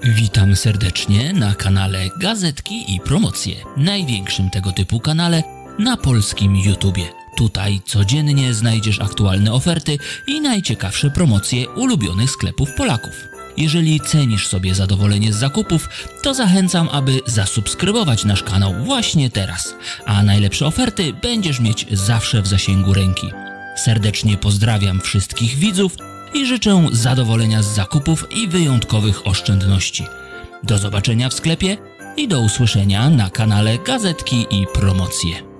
Witam serdecznie na kanale Gazetki i Promocje, największym tego typu kanale na polskim YouTubie. Tutaj codziennie znajdziesz aktualne oferty i najciekawsze promocje ulubionych sklepów Polaków. Jeżeli cenisz sobie zadowolenie z zakupów, to zachęcam, aby zasubskrybować nasz kanał właśnie teraz, a najlepsze oferty będziesz mieć zawsze w zasięgu ręki. Serdecznie pozdrawiam wszystkich widzów i życzę zadowolenia z zakupów i wyjątkowych oszczędności. Do zobaczenia w sklepie i do usłyszenia na kanale Gazetki i Promocje.